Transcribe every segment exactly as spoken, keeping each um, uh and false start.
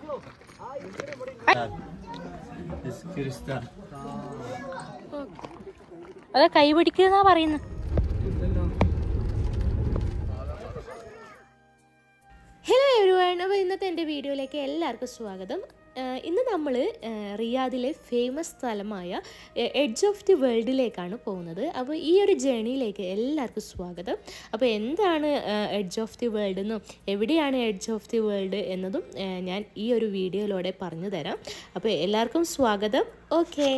അതാ കൈ പിടിക്കുന്ന പറയുന്നു. ഹലോ എവരിവൺ, അപ്പോൾ ഇന്നത്തെ എൻ്റെ വീഡിയോയിലേക്ക് എല്ലാവർക്കും സ്വാഗതം. ഇന്ന് നമ്മൾ റിയാദിലെ ഫേമസ് സ്ഥലമായ എഡ്ജ് ഓഫ് ദി വേൾഡിലേക്കാണ് പോകുന്നത്. അപ്പോൾ ഈ ഒരു ജേണിയിലേക്ക് എല്ലാവർക്കും സ്വാഗതം. അപ്പോൾ എന്താണ് എഡ്ജ് ഓഫ് ദി വേൾഡ് എന്നും എവിടെയാണ് എഡ്ജ് ഓഫ് ദി വേൾഡ് എന്നതും ഞാൻ ഈ ഒരു വീഡിയോയിലൂടെ പറഞ്ഞു തരാം. അപ്പോൾ എല്ലാവർക്കും സ്വാഗതം. ഓക്കെ,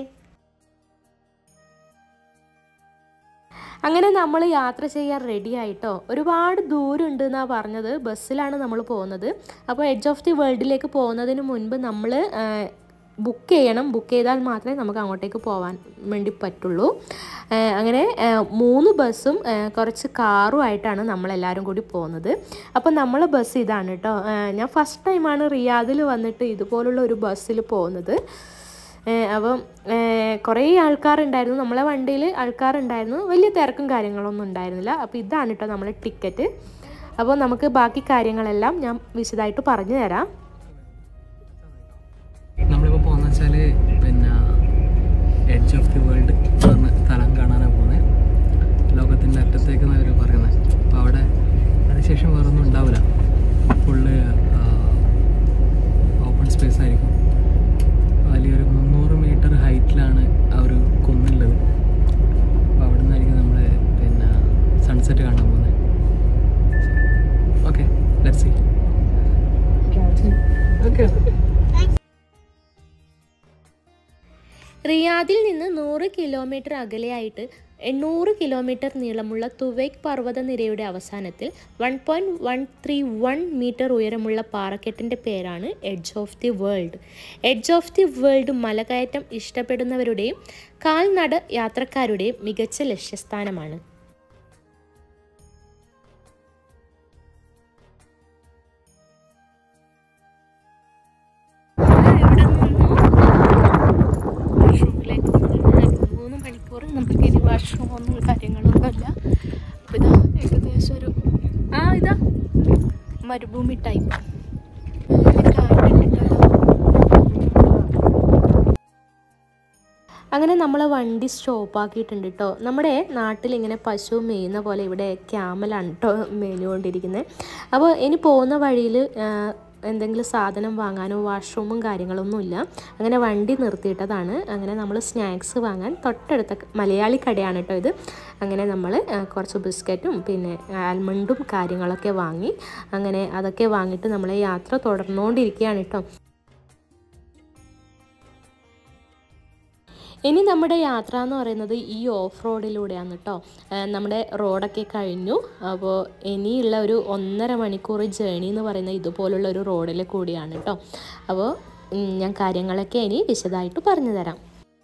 അങ്ങനെ നമ്മൾ യാത്ര ചെയ്യാൻ റെഡി ആയിട്ടോ. ഒരുപാട് ദൂരം ഉണ്ട് എന്നാണ് പറഞ്ഞത്. ബസ്സിലാണ് നമ്മൾ പോകുന്നത്. അപ്പോൾ എഡ്ജ് ഓഫ് ദി വേൾഡിലേക്ക് പോകുന്നതിന് മുൻപ് നമ്മൾ ബുക്ക് ചെയ്യണം. ബുക്ക് ചെയ്താൽ മാത്രമേ നമുക്ക് അങ്ങോട്ടേക്ക് പോകാൻ വേണ്ടി പറ്റുള്ളൂ. അങ്ങനെ മൂന്ന് ബസ്സും കുറച്ച് കാറും ആയിട്ടാണ് നമ്മളെല്ലാവരും കൂടി പോകുന്നത്. അപ്പോൾ നമ്മളെ ബസ് ഇതാണ് കേട്ടോ. ഞാൻ ഫസ്റ്റ് ടൈമാണ് റിയാദിൽ വന്നിട്ട് ഇതുപോലുള്ള ഒരു ബസ്സിൽ പോകുന്നത്. അപ്പം കുറേ ആൾക്കാരുണ്ടായിരുന്നു. നമ്മളെ വണ്ടിയിൽ ആൾക്കാരുണ്ടായിരുന്നു. വലിയ തിരക്കും കാര്യങ്ങളൊന്നും ഉണ്ടായിരുന്നില്ല. അപ്പോൾ ഇതാണ് കേട്ടോ നമ്മളെ ടിക്കറ്റ്. അപ്പോൾ നമുക്ക് ബാക്കി കാര്യങ്ങളെല്ലാം ഞാൻ വിശദമായിട്ട് പറഞ്ഞു തരാം. നമ്മളിപ്പോൾ പോകുന്ന വെച്ചാൽ പിന്നെ എഡ്ജ് ഓഫ് ദി വേൾഡ് എന്ന സ്ഥലം കാണാനാണ് പോകുന്നത്. ലോകത്തിൻ്റെ അറ്റത്തേക്ക് അവർ പറയുന്നത്. അപ്പോൾ അവിടെ അതിനുശേഷം വേറൊന്നും ഉണ്ടാവില്ല. ഫുള്ള് ഓപ്പൺ സ്പേസ് ആയിരിക്കും. വലിയൊരു മുന്നൂറ് മീറ്റർ ഹൈറ്റിലാണ് ആ ഒരു കുന്നുള്ളത്. അപ്പോൾ അവിടെ നിന്നായിരിക്കും നമ്മൾ പിന്നെ സൺസെറ്റ് കാണാൻ പോകുന്നത്. Okay, let's see. ഓക്കെ, റിയാദിൽ നിന്ന് നൂറ് കിലോമീറ്റർ അകലെയായിട്ട് എണ്ണൂറ് കിലോമീറ്റർ നീളമുള്ള തുവൈക്ക് പർവ്വതനിരയുടെ അവസാനത്തിൽ one point one three one metre ഉയരമുള്ള പാറക്കെട്ടിൻ്റെ പേരാണ് edge of the world. Edge of the world മലകയറ്റം ഇഷ്ടപ്പെടുന്നവരുടെയും കാൽനട യാത്രക്കാരുടെയും മികച്ച ലക്ഷ്യസ്ഥാനമാണ്. നമുക്ക് ഇനി വാഷ്റൂമൊന്നും കാര്യങ്ങളൊന്നുമില്ല. അപ്പോൾ ഇതാ ഏകദേശം ഒരു ആ ഇതാ മരുഭൂമി ടൈപ്പ്. അങ്ങനെ നമ്മൾ വണ്ടി സ്റ്റോപ്പാക്കിയിട്ടുണ്ട് കേട്ടോ. നമ്മുടെ നാട്ടിൽ ഇങ്ങനെ പശു മേയുന്ന പോലെ ഇവിടെ ക്യാമലാണ് കേട്ടോ മേഞ്ഞുകൊണ്ടിരിക്കുന്നത്. അപ്പോൾ ഇനി പോകുന്ന വഴിയിൽ എന്തെങ്കിലും സാധനം വാങ്ങാനോ വാഷ്റൂമും കാര്യങ്ങളൊന്നുമില്ല. അങ്ങനെ വണ്ടി നിർത്തിയിട്ടതാണ്. അങ്ങനെ നമ്മൾ സ്നാക്സ് വാങ്ങാൻ തൊട്ടടുത്ത മലയാളി കടയാണ് കേട്ടോ ഇത്. അങ്ങനെ നമ്മൾ കുറച്ച് ബിസ്ക്കറ്റും പിന്നെ ആൽമണ്ടും കാര്യങ്ങളൊക്കെ വാങ്ങി അങ്ങനെ അതൊക്കെ വാങ്ങിയിട്ട് നമ്മൾ യാത്ര തുടർന്നുകൊണ്ടിരിക്കുകയാണ് കേട്ടോ. ഇനി നമ്മുടെ യാത്ര എന്ന് പറയുന്നത് ഈ ഓഫ് റോഡിലൂടെയാണ് കേട്ടോ. നമ്മുടെ റോഡൊക്കെ കഴിഞ്ഞു. അപ്പോൾ ഇനിയുള്ള ഒരു ഒന്നര മണിക്കൂർ ജേണി എന്ന് പറയുന്നത് ഇതുപോലുള്ള ഒരു റോഡിൽ കൂടിയാണ് കേട്ടോ. അപ്പോൾ ഞാൻ കാര്യങ്ങളൊക്കെ ഇനി വിശദമായിട്ട് പറഞ്ഞു തരാം.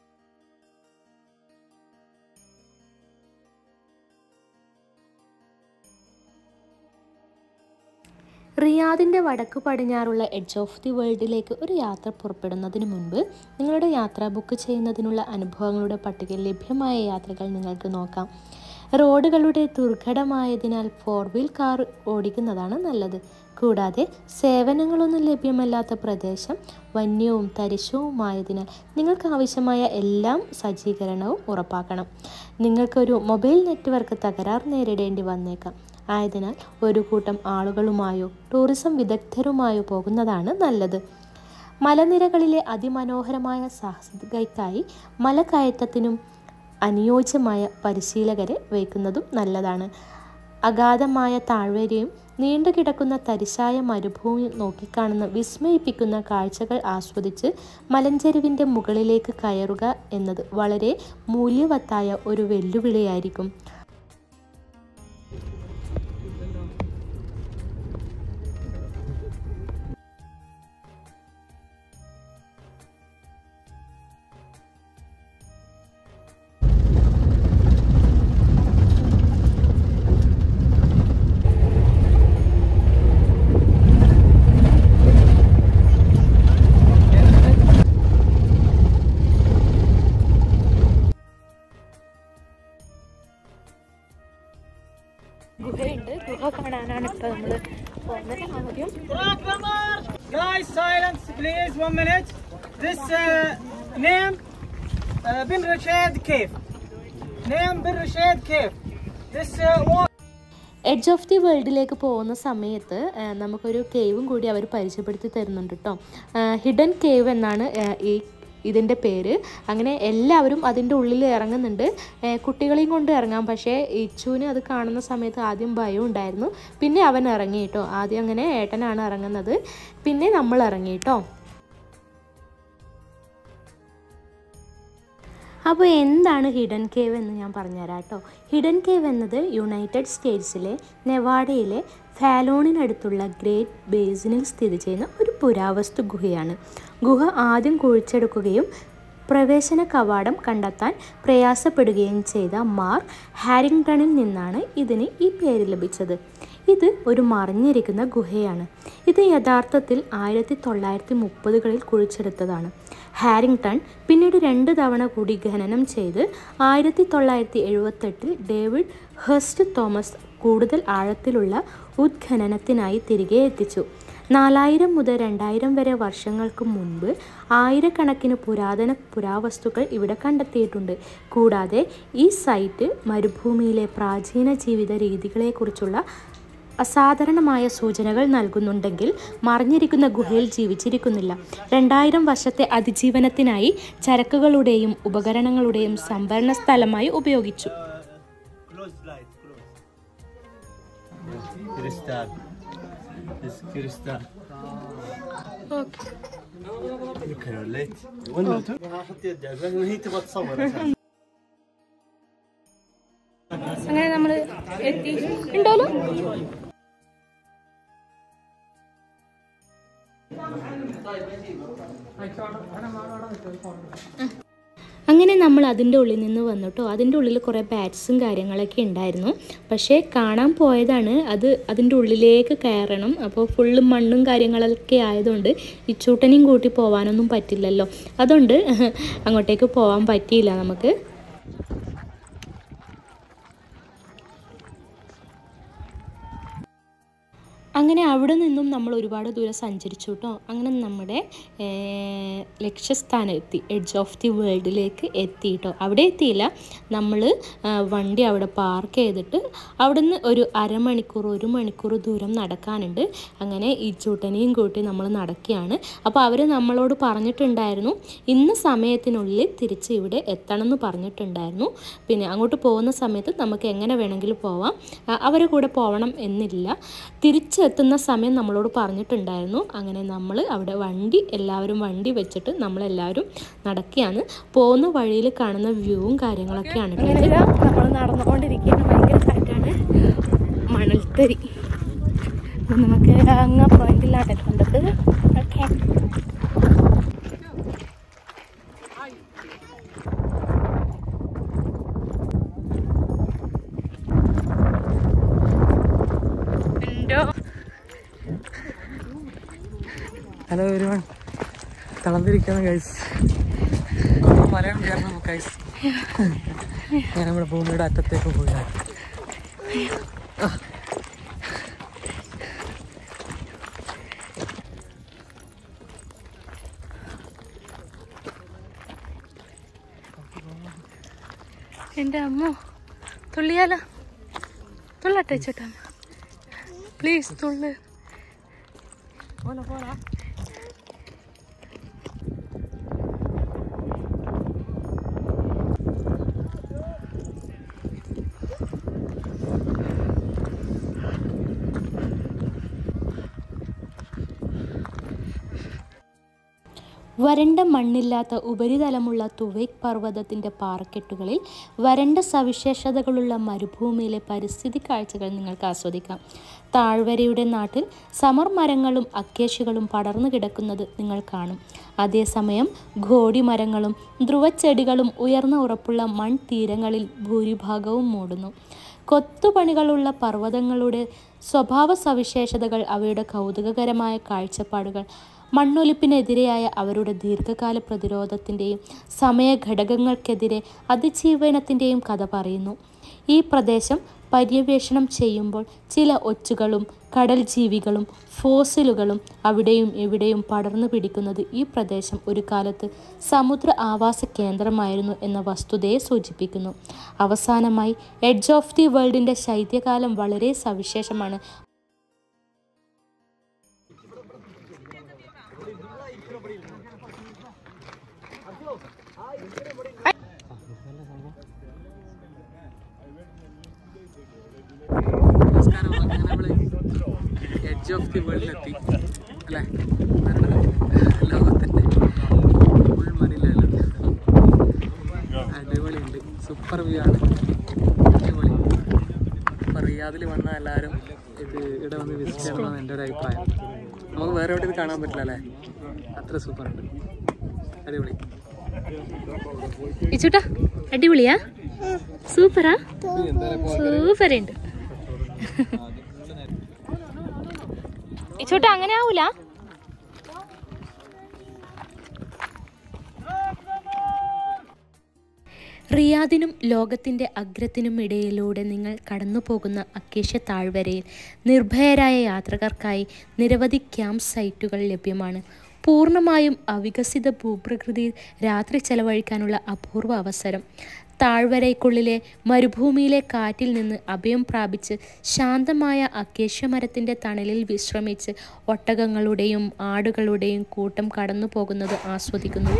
റിയാദിൻ്റെ വടക്ക് പടിഞ്ഞാറുള്ള എഡ്ജ് ഓഫ് ദി വേൾഡിലേക്ക് ഒരു യാത്ര പുറപ്പെടുന്നതിന് മുൻപ് നിങ്ങളുടെ യാത്ര ബുക്ക് ചെയ്യുന്നതിനുള്ള അനുഭവങ്ങളുടെ പട്ടികയിൽ ലഭ്യമായ യാത്രകൾ നിങ്ങൾക്ക് നോക്കാം. റോഡുകളുടെ ദുർഘടമായതിനാൽ ഫോർ വീൽ കാർ ഓടിക്കുന്നതാണ് നല്ലത്. കൂടാതെ സേവനങ്ങളൊന്നും ലഭ്യമല്ലാത്ത പ്രദേശം വന്യവും തരിശുവുമായതിനാൽ നിങ്ങൾക്ക് ആവശ്യമായ എല്ലാം സജ്ജീകരണവും ഉറപ്പാക്കണം. നിങ്ങൾക്കൊരു മൊബൈൽ നെറ്റ്വർക്ക് തകരാർ നേരിടേണ്ടി വന്നേക്കാം. ആയതിനാൽ ഒരു കൂട്ടം ആളുകളുമായോ ടൂറിസം വിദഗ്ധരുമായോ പോകുന്നതാണ് നല്ലത്. മലനിരകളിലെ അതിമനോഹരമായ സാഹസികതയ്ക്കായി മലകയറ്റത്തിനും അനുയോജ്യമായ പരിശീലകരെ വയ്ക്കുന്നതും നല്ലതാണ്. അഗാധമായ താഴ്വരയും നീണ്ടുകിടക്കുന്ന തരിശായ മരുഭൂമിയും നോക്കിക്കാണുന്ന വിസ്മയിപ്പിക്കുന്ന കാഴ്ചകൾ ആസ്വദിച്ച് മലഞ്ചെരുവിൻ്റെ മുകളിലേക്ക് കയറുക എന്നത് വളരെ മൂല്യവത്തായ ഒരു വെല്ലുവിളിയായിരിക്കും. ഗുഹയുണ്ട്. ഗുഹ കാണാനാണ് ഇപ്പോൾ നമ്മൾ Guys, silence, please. One minute. This uh, name, uh, Bin Rashid Cave. Name Bin Rashid Cave. This uh, one. Edge of the വേൾഡിലേക്ക് പോകുന്ന സമയത്ത് നമുക്കൊരു കേവും കൂടി അവർ പരിചയപ്പെടുത്തി തരുന്നുണ്ട് കേട്ടോ. ഹിഡൻ കേവ് എന്നാണ് ഈ ഇതിൻ്റെ പേര്. അങ്ങനെ എല്ലാവരും അതിൻ്റെ ഉള്ളിൽ ഇറങ്ങുന്നുണ്ട്. കുട്ടികളെയും കൊണ്ട് ഇറങ്ങാം. പക്ഷേ ഇച്ചുവിന് അത് കാണുന്ന സമയത്ത് ആദ്യം ഭയം ഉണ്ടായിരുന്നു. പിന്നെ അവൻ ഇറങ്ങി കേട്ടോ. ആദ്യം അങ്ങനെ ഏട്ടനാണ് ഇറങ്ങുന്നത്, പിന്നെ നമ്മൾ ഇറങ്ങി കേട്ടോ. അപ്പോൾ എന്താണ് ഹിഡൻ കേവ് എന്ന് ഞാൻ പറഞ്ഞുതരാം കേട്ടോ. ഹിഡൻ കേവ് എന്നത് യുണൈറ്റഡ് സ്റ്റേറ്റ്സിലെ നെവാഡയിലെ ഫാലോണിനടുത്തുള്ള ഗ്രേറ്റ് ബേസിനിൽ സ്ഥിതി ചെയ്യുന്ന ഒരു പുരാവസ്തു ഗുഹയാണ്. ഗുഹ ആദ്യം കുഴിച്ചെടുക്കുകയും പ്രവേശന കവാടം കണ്ടെത്താൻ പ്രയാസപ്പെടുകയും ചെയ്ത മാർക്ക് ഹാരിങ്ടണിൽ നിന്നാണ് ഇതിന് ഈ പേര് ലഭിച്ചത്. ഇത് ഒരു മറിഞ്ഞിരിക്കുന്ന ഗുഹയാണ്. ഇത് യഥാർത്ഥത്തിൽ ആയിരത്തി തൊള്ളായിരത്തി മുപ്പതുകളിൽ കുഴിച്ചെടുത്തതാണ്. ഹാരിങ്ടൺ പിന്നീട് രണ്ട് തവണ കൂടി ഖനനം ചെയ്ത് ആയിരത്തി തൊള്ളായിരത്തി എഴുപത്തെട്ടിൽ ഡേവിഡ് ഹെർസ്റ്റ് തോമസ് കൂടുതൽ ആഴത്തിലുള്ള ഉത്ഖനനത്തിനായി തിരികെ എത്തിച്ചു. നാലായിരം മുതൽ രണ്ടായിരം വരെ വർഷങ്ങൾക്ക് മുൻപ് ആയിരക്കണക്കിന് പുരാതന പുരാവസ്തുക്കൾ ഇവിടെ കണ്ടെത്തിയിട്ടുണ്ട്. കൂടാതെ ഈ സൈറ്റ് മരുഭൂമിയിലെ പ്രാചീന ജീവിത രീതികളെക്കുറിച്ചുള്ള അസാധാരണമായ സൂചനകൾ നൽകുന്നുണ്ടെങ്കിൽ മറിഞ്ഞിരിക്കുന്ന ഗുഹയിൽ ജീവിച്ചിരിക്കുന്നില്ല. രണ്ടായിരം വർഷത്തെ അതിജീവനത്തിനായി ചരക്കുകളുടെയും ഉപകരണങ്ങളുടെയും സംഭരണ സ്ഥലമായി ഉപയോഗിച്ചു. അങ്ങനെ നമ്മൾ എത്തി ഉണ്ടല്ലോ. അങ്ങനെ നമ്മൾ അതിൻ്റെ ഉള്ളിൽ നിന്ന് വന്നിട്ടോ. അതിൻ്റെ ഉള്ളിൽ കുറേ ബാറ്റ്സും കാര്യങ്ങളൊക്കെ ഉണ്ടായിരുന്നു. പക്ഷേ കാണാൻ പോയതാണ്, അത് അതിൻ്റെ ഉള്ളിലേക്ക് കയറണം. അപ്പോൾ ഫുള്ള് മണ്ണും കാര്യങ്ങളൊക്കെ ആയതുകൊണ്ട് ഈ ചൂട്ടനെയും കൂട്ടി പോകാനൊന്നും പറ്റില്ലല്ലോ. അതുകൊണ്ട് അങ്ങോട്ടേക്ക് പോകാൻ പറ്റിയില്ല നമുക്ക്. അങ്ങനെ അവിടെ നിന്നും നമ്മൾ ഒരുപാട് ദൂരം സഞ്ചരിച്ചു കേട്ടോ. അങ്ങനെ നമ്മുടെ ലക്ഷ്യസ്ഥാനം എത്തി, എഡ്ജ് ഓഫ് ദി വേൾഡിലേക്ക് എത്തി കേട്ടോ. അവിടെ എത്തിയില്ല, നമ്മൾ വണ്ടി അവിടെ പാർക്ക് ചെയ്തിട്ട് അവിടെ നിന്ന് ഒരു അരമണിക്കൂർ ഒരു മണിക്കൂർ ദൂരം നടക്കാനുണ്ട്. അങ്ങനെ ഈ ചൂട്ടനെയും കൂട്ടി നമ്മൾ നടക്കുകയാണ്. അപ്പോൾ അവർ നമ്മളോട് പറഞ്ഞിട്ടുണ്ടായിരുന്നു ഇന്ന സമയത്തിനുള്ളിൽ തിരിച്ച് ഇവിടെ എത്തണം എന്ന് പറഞ്ഞിട്ടുണ്ടായിരുന്നു. പിന്നെ അങ്ങോട്ട് പോകുന്ന സമയത്ത് നമുക്ക് എങ്ങനെ വേണമെങ്കിലും പോവാം, അവരെ കൂടെ പോകണം എന്നില്ല. തിരിച്ച് എത്തുന്ന സമയം നമ്മളോട് പറഞ്ഞിട്ടുണ്ടായിരുന്നു. അങ്ങനെ നമ്മൾ അവിടെ വണ്ടി എല്ലാവരും വണ്ടി വെച്ചിട്ട് നമ്മളെല്ലാവരും നടക്കുകയാണ്. പോകുന്ന വഴിയിൽ കാണുന്ന വ്യൂവും കാര്യങ്ങളൊക്കെയാണ്. നമ്മൾ നടന്നുകൊണ്ടിരിക്കുകയാണ്. ഭയങ്കര കാറ്റാണ്, മണൽത്തരി. നമുക്ക് അങ്ങ് പോയിന്റിലാണ് എത്തേണ്ടത്. ഓക്കെ, ഹലോ എവരിവൺ, തളർന്നിരിക്കുകയാണ് ഗൈസ്. കുറേ മലയാളം കയറണം ഗൈസ്. ഞാൻ നമ്മുടെ ഭൂമിയുടെ അറ്റത്തേക്ക് പോയില്ല. എൻ്റെ അമ്മ തുള്ളിയാലോ? തുള്ളട്ടെ ചേട്ടാ, പ്ലീസ് തുള്ളു. പോല പോലാ വരണ്ട മണ്ണില്ലാത്ത ഉപരിതലമുള്ള തുവേക് പർവ്വതത്തിൻ്റെ പാറക്കെട്ടുകളിൽ വരണ്ട സവിശേഷതകളുള്ള മരുഭൂമിയിലെ പരിസ്ഥിതി കാഴ്ചകൾ നിങ്ങൾക്ക് ആസ്വദിക്കാം. താഴ്വരയുടെ നാട്ടിൽ സമർ മരങ്ങളും അക്കേഷ്യകളും പടർന്നു കിടക്കുന്നത് നിങ്ങൾ കാണും. അതേസമയം ഘോടി മരങ്ങളും ധ്രുവച്ചെടികളും ഉയർന്ന ഉറപ്പുള്ള മൺതീരങ്ങളിൽ ഭൂരിഭാഗവും മൂടുന്നു. കൊത്തുപണികളുള്ള പർവ്വതങ്ങളുടെ സ്വഭാവ സവിശേഷതകൾ, അവയുടെ കൗതുകകരമായ കാഴ്ചപ്പാടുകൾ, മണ്ണൊലിപ്പിനെതിരെയായ അവരുടെ ദീർഘകാല പ്രതിരോധത്തിൻ്റെയും സമയഘടകങ്ങൾക്കെതിരെ അതിജീവനത്തിൻ്റെയും കഥ പറയുന്നു. ഈ പ്രദേശം പര്യവേഷണം ചെയ്യുമ്പോൾ ചില ഒച്ചുകളും കടൽ ജീവികളും ഫോസിലുകളും അവിടെയും ഇവിടെയും പടർന്നു പിടിക്കുന്നത് ഈ പ്രദേശം ഒരു കാലത്ത് സമുദ്ര ആവാസ കേന്ദ്രമായിരുന്നു എന്ന വസ്തുതയെ സൂചിപ്പിക്കുന്നു. അവസാനമായി എഡ്ജ് ഓഫ് ദി വേൾഡിൻ്റെ ശൈത്യകാലം വളരെ സവിശേഷമാണ്. എഡ്ജ് ഓഫ് ദി വേൾഡിലെത്തി അല്ലേ? ലോകത്തിൻ്റെ ഉൾമനിലല്ല. അടിപൊളിയുണ്ട്, സൂപ്പർ വ്യൂ ആണ്, അടിപൊളി. അപ്പോൾ റിയാദിൽ വന്നാൽ എല്ലാവരും ഇത് ഇവിടെ വന്ന് വിസിറ്റ് ചെയ്യണമെന്നാണ് എൻ്റെ ഒരു അഭിപ്രായം. നമുക്ക് വേറെ എവിടെ ഇത് കാണാൻ പറ്റില്ല അല്ലേ? അത്ര സൂപ്പറുണ്ട്, അടിപൊളി. ഇച്ചൂട്ടാ അടിപൊളിയാ? സൂപ്പറാ? സൂപ്പറുണ്ട്. ഇച്ചൂട്ടാ അങ്ങനെ ആവൂല? റിയാദിനും ലോകത്തിൻ്റെ അഗ്രത്തിനും ഇടയിലൂടെ നിങ്ങൾ കടന്നു പോകുന്ന അക്കേഷ്യ താഴ്വരയിൽ നിർഭയരായ യാത്രക്കാർക്കായി നിരവധി ക്യാമ്പ് സൈറ്റുകൾ ലഭ്യമാണ്. പൂർണ്ണമായും അവികസിത ഭൂപ്രകൃതിയിൽ രാത്രി ചെലവഴിക്കാനുള്ള അപൂർവ അവസരം. താഴ്വരയ്ക്കുള്ളിലെ മരുഭൂമിയിലെ കാറ്റിൽ നിന്ന് അഭയം പ്രാപിച്ച് ശാന്തമായ അക്കേഷ്യ മരത്തിൻ്റെ തണലിൽ വിശ്രമിച്ച് ഒട്ടകങ്ങളുടെയും ആടുകളുടെയും കൂട്ടം കടന്നു പോകുന്നത് ആസ്വദിക്കുന്നു.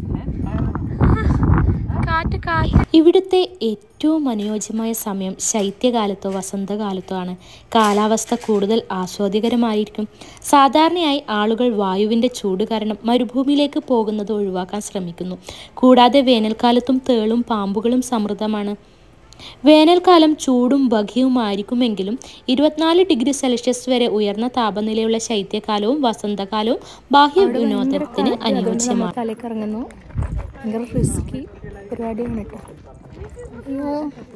ഇവിടുത്തെ ഏറ്റവും അനുയോജ്യമായ സമയം ശൈത്യകാലത്തോ വസന്തകാലത്തോ ആണ്. കാലാവസ്ഥ കൂടുതൽ ആസ്വാദികരമായിരിക്കും. സാധാരണയായി ആളുകൾ വായുവിൻ്റെ ചൂട് കാരണം മരുഭൂമിയിലേക്ക് പോകുന്നത് ഒഴിവാക്കാൻ ശ്രമിക്കുന്നു. കൂടാതെ വേനൽക്കാലത്തും തേളും പാമ്പുകളും സമൃദ്ധമാണ്. വേനൽക്കാലം ചൂടും ബഖിയുമായിരിക്കുമെങ്കിലും ഇരുപത്തിനാല് ഡിഗ്രി സെൽഷ്യസ് വരെ ഉയർന്ന താപനിലയുള്ള ശൈത്യകാലവും വസന്തകാലവും ബാഹ്യ വിനോദത്തിന് അനുയോജ്യമാണ്. തലേക്കിറങ്ങുന്നു. ഭയങ്കര റിസ്കി പരിപാടിയാണ് കേട്ടോ. അയ്യോ,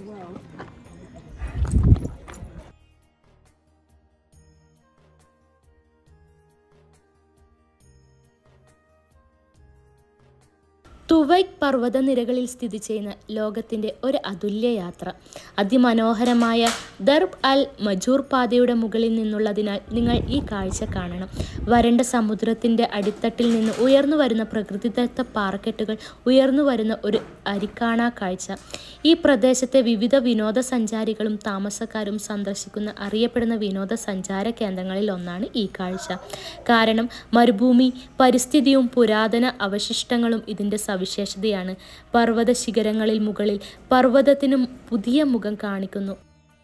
തുവൈക് പർവ്വതനിരകളിൽ സ്ഥിതി ചെയ്യുന്ന ലോകത്തിൻ്റെ ഒരു അതുല്യ യാത്ര. അതിമനോഹരമായ ദർബ് അൽ മജൂർ പാതയുടെ മുകളിൽ നിന്നുള്ളതിനാൽ നിങ്ങൾ ഈ കാഴ്ച കാണണം. വരണ്ട സമുദ്രത്തിൻ്റെ അടിത്തട്ടിൽ നിന്ന് ഉയർന്നു വരുന്ന പ്രകൃതിദത്ത പാറക്കെട്ടുകൾ ഉയർന്നു വരുന്ന ഒരു അരിക്കാണാ കാഴ്ച. ഈ പ്രദേശത്തെ വിവിധ വിനോദസഞ്ചാരികളും താമസക്കാരും സന്ദർശിക്കുന്ന അറിയപ്പെടുന്ന വിനോദസഞ്ചാര കേന്ദ്രങ്ങളിൽ ഒന്നാണ് ഈ കാഴ്ച. കാരണം മരുഭൂമി പരിസ്ഥിതിയും പുരാതന അവശിഷ്ടങ്ങളും ഇതിൻ്റെ സവിശേഷതയാണ്. പർവ്വത ശിഖരങ്ങളിൽ മുകളിൽ പർവ്വതത്തിനും പുതിയ മുഖം കാണിക്കുന്നു.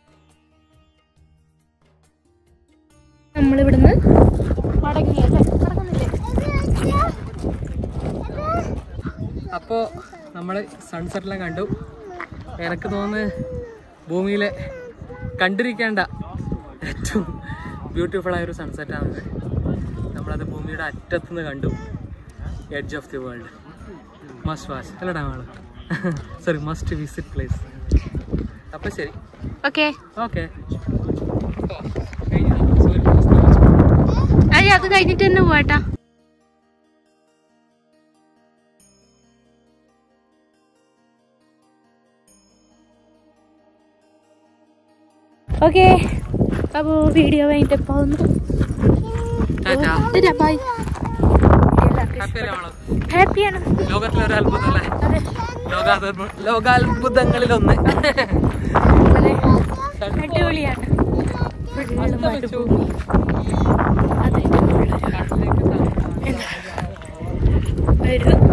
നമ്മളിവിടുന്ന് അപ്പോൾ നമ്മൾ സൺസെറ്റെല്ലാം കണ്ടു. എനിക്ക് തോന്നുന്നു ഭൂമിയിലെ കണ്ടിരിക്കേണ്ട ഏറ്റവും ബ്യൂട്ടിഫുള്ളായൊരു സൺസെറ്റാണ്. നമ്മളത് ഭൂമിയുടെ അറ്റത്തുനിന്ന് കണ്ടു. Edge of the world must watch അല്ലടാ നമ്മൾ സോറി മസ്റ്റ് വിസിറ്റ് പ്ലേസ്. അപ്പോൾ ശരി, ഓക്കെ ഓക്കെ. അത് കഴിഞ്ഞിട്ട് തന്നെ പോവാട്ടാ. ഓക്കെ, അപ്പോൾ വീഡിയോ കഴിഞ്ഞിട്ട് പോകുന്നു. ബൈ. ഹാപ്പിയാണ്. ലോകത്തിലൊരു അത്ഭുതം അല്ലേ? ലോകാത്ഭുതങ്ങളിൽ ഒന്ന്. അടിപൊളിയാണ്. ഒരു